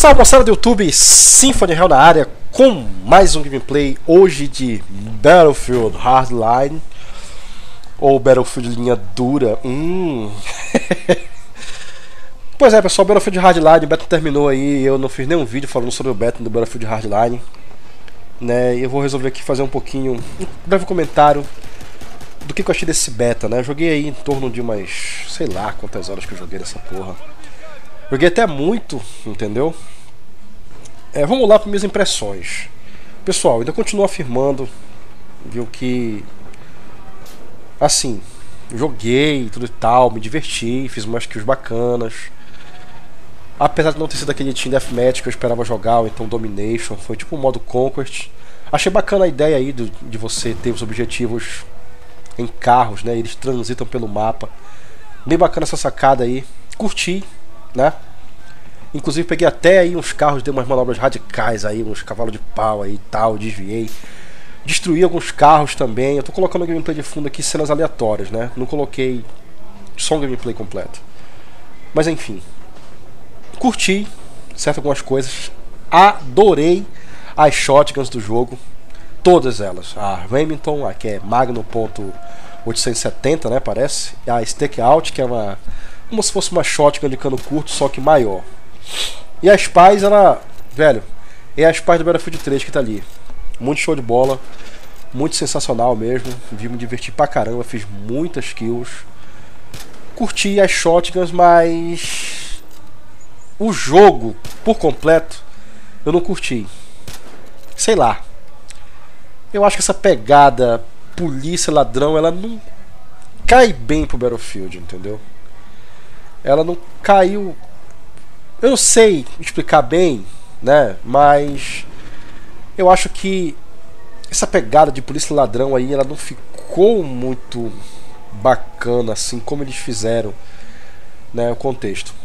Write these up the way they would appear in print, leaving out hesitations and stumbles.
Salve moçada do YouTube, Symphony Hell na área com mais um gameplay hoje de Battlefield Hardline ou Battlefield linha dura. Pois é pessoal, Battlefield Hardline, o beta terminou aí, eu não fiz nenhum vídeo falando sobre o beta do Battlefield Hardline, né? E eu vou resolver aqui fazer um breve comentário do que eu achei desse beta, né? Eu joguei aí em torno de umas, sei lá quantas horas que eu joguei nessa porra. Joguei até muito, entendeu? Vamos lá para minhas impressões. Pessoal, ainda continuo afirmando, viu, que assim, joguei tudo e tal, me diverti, fiz umas kills bacanas. Apesar de não ter sido aquele Team Deathmatch que eu esperava jogar, ou então Domination, foi tipo um modo Conquest. Achei bacana a ideia aí de você ter os objetivos em carros, né? Eles transitam pelo mapa. Bem bacana essa sacada aí. Curti, né? Inclusive peguei até aí uns carros, dei umas manobras radicais aí, uns cavalos de pau aí e tal, desviei. Destruí alguns carros também. Eu tô colocando o gameplay de fundo aqui, cenas aleatórias, né? Não coloquei só um gameplay completo. Mas enfim. Curti, certo, algumas coisas. Adorei as shotguns do jogo. Todas elas. A Remington, a que é Magnum.870, né, parece. E a Stakeout, que é como se fosse uma shotgun de cano curto, só que maior. E a Spies, ela, velho, é a Spies do Battlefield 3 que tá ali. Muito show de bola, muito sensacional mesmo. Vi me divertir pra caramba, fiz muitas kills. Curti as shotguns, mas o jogo por completo eu não curti. Sei lá. Eu acho que essa pegada polícia ladrão, ela não cai bem pro Battlefield, entendeu? Ela não caiu. Eu não sei explicar bem, né? Mas eu acho que essa pegada de polícia ladrão aí, ela não ficou muito bacana assim como eles fizeram, né? O contexto.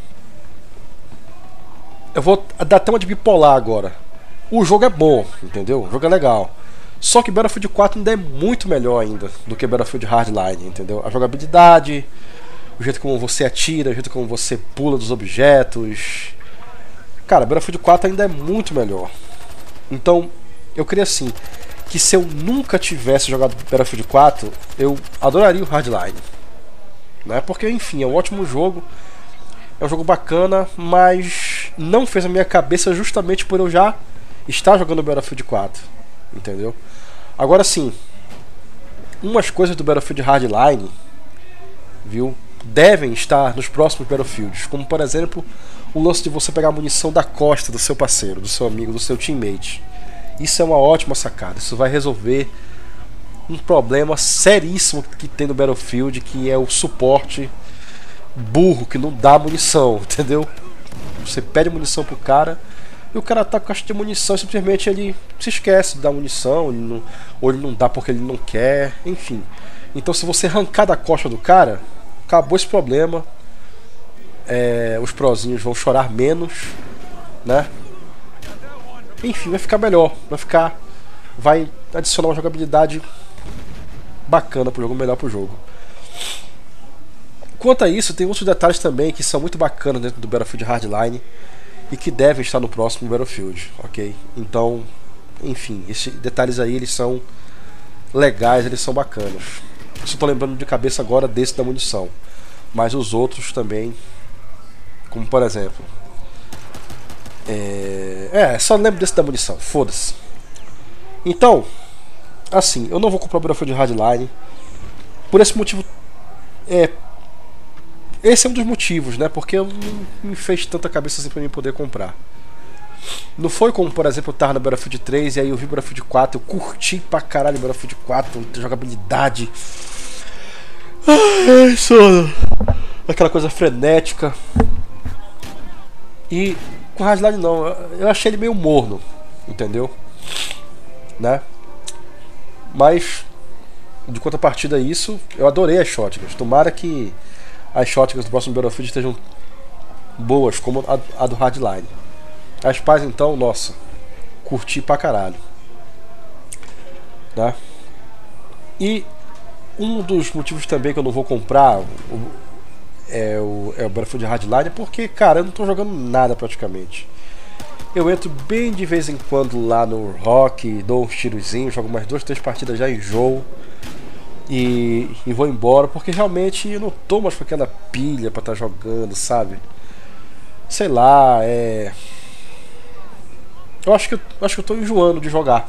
Eu vou dar até uma de bipolar agora. O jogo é bom, entendeu? O jogo é legal. Só que Battlefield 4 ainda é muito melhor ainda do que Battlefield Hardline, entendeu? A jogabilidade, o jeito como você atira, o jeito como você pula dos objetos. Cara, Battlefield 4 ainda é muito melhor. Então, eu queria assim, que se eu nunca tivesse jogado Battlefield 4, eu adoraria o Hardline, né? Porque, enfim, é um ótimo jogo. É um jogo bacana, mas não fez a minha cabeça justamente por eu já estar jogando Battlefield 4, entendeu? Agora sim, umas coisas do Battlefield Hardline, viu, devem estar nos próximos Battlefields, como por exemplo o lance de você pegar a munição da costa do seu parceiro, do seu amigo, do seu teammate. Isso é uma ótima sacada. Isso vai resolver um problema seríssimo que tem no Battlefield, que é o suporte burro, que não dá munição, entendeu? Você pede munição pro cara e o cara tá com caixa de munição e simplesmente ele se esquece de dar munição, ou ele não dá porque ele não quer, enfim. Então se você arrancar da costa do cara, acabou esse problema. Os prozinhos vão chorar menos, né? Enfim, vai ficar melhor, vai adicionar uma jogabilidade bacana pro jogo, melhor pro jogo. Quanto a isso, tem outros detalhes também que são muito bacanas dentro do Battlefield Hardline e que devem estar no próximo Battlefield, ok? Então, enfim, esses detalhes aí, eles são legais, eles são bacanas. Eu só tô lembrando de cabeça agora desse da munição, mas os outros também, como por exemplo, só lembro desse da munição, foda-se. Então, assim, eu não vou comprar o Battlefield Hardline por esse motivo. Esse é um dos motivos, né? Porque eu não me fez tanta cabeça assim pra mim poder comprar. Não foi como, por exemplo, eu tava no Battlefield 3 e aí eu vi Battlefield 4, eu curti pra caralho o Battlefield 4, jogabilidade. Ai, sono. Aquela coisa frenética. E com o Hardline não, eu achei ele meio morno, entendeu? Né? Mas, de contrapartida a isso, eu adorei as shotguns. Tomara que as shotguns do próximo Battlefield estejam boas, como a do Hardline. As Spies, então, nossa, curti pra caralho, né? E um dos motivos também que eu não vou comprar o Battlefield Hardline, porque, cara, eu não tô jogando nada praticamente. Eu entro bem de vez em quando lá no Rock, dou uns tirozinhos, jogo umas 2, 3 partidas, já enjoo e vou embora, porque realmente eu não tô mais com aquela pilha pra estar jogando, sabe? Sei lá, eu acho que eu tô enjoando de jogar,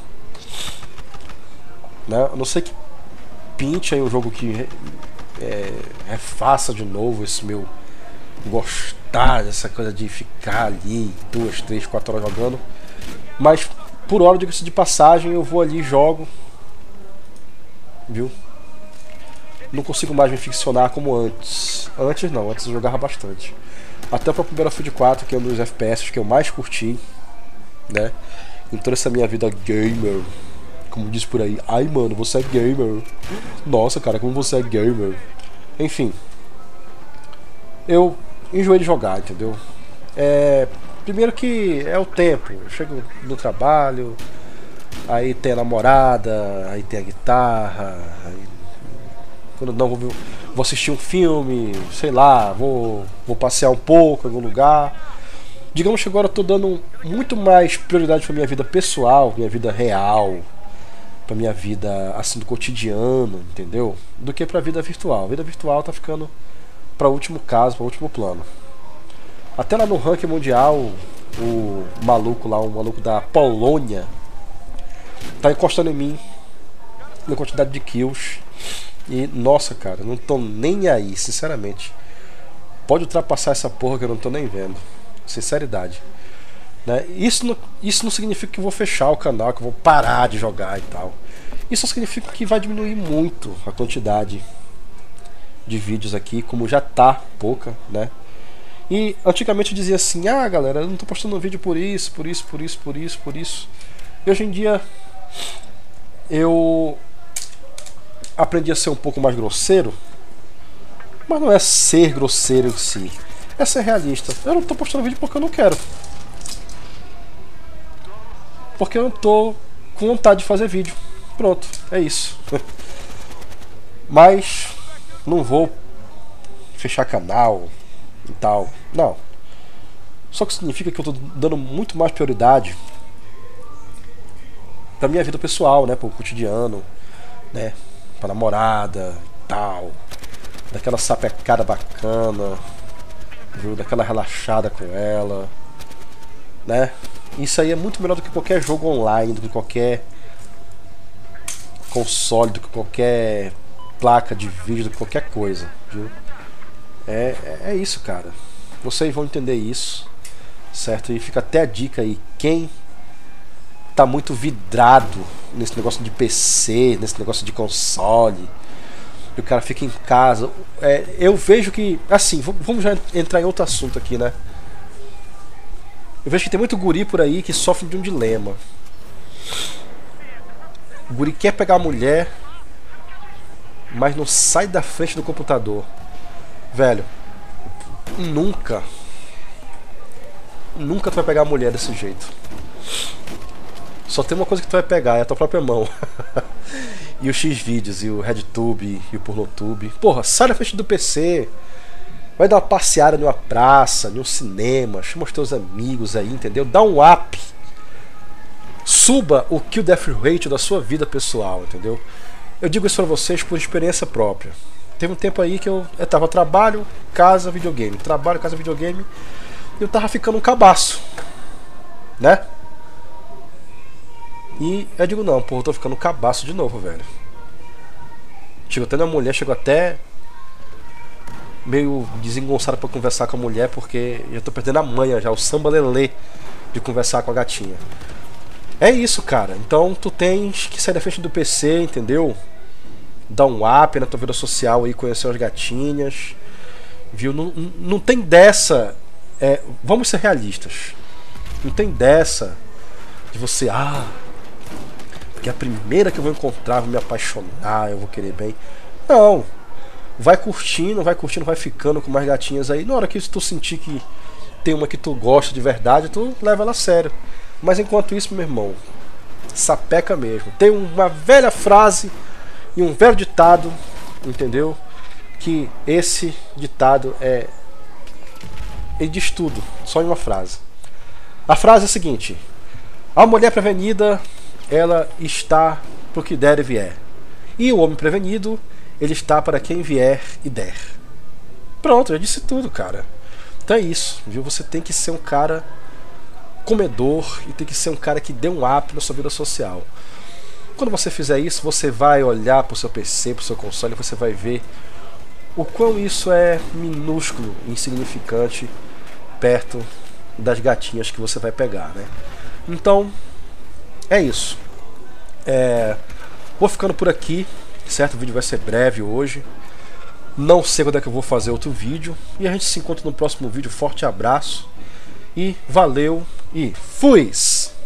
né? A não sei que pinte aí um jogo que refaça de novo esse meu gostar dessa coisa de ficar ali 2, 3, 4 horas jogando. Mas por hora, diga-se de passagem, eu vou ali e jogo, viu? Não consigo mais me ficcionar como antes. Antes não, antes eu jogava bastante. Até o próprio Battlefield 4, que é um dos FPS que eu mais curti, né? Em toda essa minha vida gamer, como diz por aí, ai mano, você é gamer. Nossa cara, como você é gamer. Enfim, eu enjoei de jogar, entendeu? Primeiro que é o tempo. Eu chego no trabalho, aí tem a namorada, aí tem a guitarra, aí, quando não vou assistir um filme, sei lá, vou passear um pouco em algum lugar. Digamos que agora eu tô dando muito mais prioridade pra minha vida pessoal, minha vida real, pra minha vida assim do cotidiano, entendeu? Do que pra vida virtual. A vida virtual tá ficando para último caso, para último plano. Até lá no ranking mundial, o maluco lá, o maluco da Polônia, tá encostando em mim na quantidade de kills. E nossa, cara, não tô nem aí, sinceramente. Pode ultrapassar essa porra que eu não tô nem vendo. Sinceridade. Né? Isso não significa que eu vou fechar o canal, que eu vou parar de jogar e tal. Isso significa que vai diminuir muito a quantidade de vídeos aqui, como já tá pouca, né? E antigamente eu dizia assim, ah galera, eu não tô postando vídeo por isso. E hoje em dia eu aprendi a ser um pouco mais grosseiro, mas não é ser grosseiro em si, é ser realista. Eu não tô postando vídeo porque eu não quero, porque eu não tô com vontade de fazer vídeo. Pronto, é isso. Mas não vou fechar canal e tal, não. Só que significa que eu tô dando muito mais prioridade pra minha vida pessoal, né, pro cotidiano, né, pra namorada e tal, daquela sapecada bacana, viu, daquela relaxada com ela, né. Isso aí é muito melhor do que qualquer jogo online, do que qualquer console, do que qualquer placa de vídeo, do que qualquer coisa, viu? É isso, cara. Vocês vão entender isso, certo? E fica até a dica aí, quem tá muito vidrado nesse negócio de PC, nesse negócio de console, e o cara fica em casa, eu vejo que, assim, vamos já entrar em outro assunto aqui, né? Eu vejo que tem muito guri por aí que sofre de um dilema. O guri quer pegar a mulher, mas não sai da frente do computador. Velho, nunca tu vai pegar a mulher desse jeito. Só tem uma coisa que tu vai pegar, é a tua própria mão. E o Xvideos, e o RedTube, e o Pornotube. Porra, sai da frente do PC. Vai dar uma passeada numa praça, num cinema, chama os teus amigos aí, entendeu? Dá um up. Suba o kill death rate da sua vida pessoal, entendeu? Eu digo isso pra vocês por experiência própria. Teve um tempo aí que eu tava trabalho, casa, videogame. Trabalho, casa, videogame. E eu tava ficando um cabaço, né? E eu digo, não, pô, eu tô ficando um cabaço de novo, velho. Chegou até na mulher, chegou até meio desengonçado pra conversar com a mulher, porque eu tô perdendo a manha já, o samba lelê de conversar com a gatinha. É isso, cara. Então tu tens que sair da frente do PC, entendeu? Dar um up na tua vida social aí, conhecer as gatinhas, viu? Não tem dessa. Vamos ser realistas. Não tem dessa de você, porque a primeira que eu vou encontrar, vou me apaixonar, eu vou querer bem. Não. Vai curtindo, vai ficando com mais gatinhas aí. Na hora que tu sentir que tem uma que tu gosta de verdade, tu leva ela a sério. Mas enquanto isso, meu irmão, sapeca mesmo. Tem uma velha frase e um velho ditado, entendeu? Que esse ditado ele diz tudo, só em uma frase. A frase é a seguinte: a mulher prevenida, ela está pro que der e vier. E o homem prevenido, ele está para quem vier e der. Pronto, já disse tudo, cara. Então é isso, viu? Você tem que ser um cara comedor e tem que ser um cara que dê um up na sua vida social. Quando você fizer isso, você vai olhar pro seu PC, pro seu console, e você vai ver o quão isso é minúsculo, insignificante, perto das gatinhas que você vai pegar, né? Então, é isso. Vou ficando por aqui, certo? O vídeo vai ser breve hoje. Não sei quando é que eu vou fazer outro vídeo. E a gente se encontra no próximo vídeo. Forte abraço. E valeu. E fui!